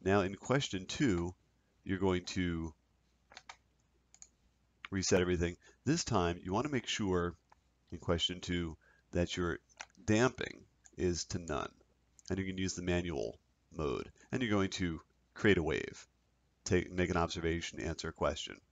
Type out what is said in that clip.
Now in question 2, you're going to reset everything. This time you want to make sure in question 2 that your damping is to none. And you can use the manual mode. And you're going to create a wave. Make an observation, answer a question.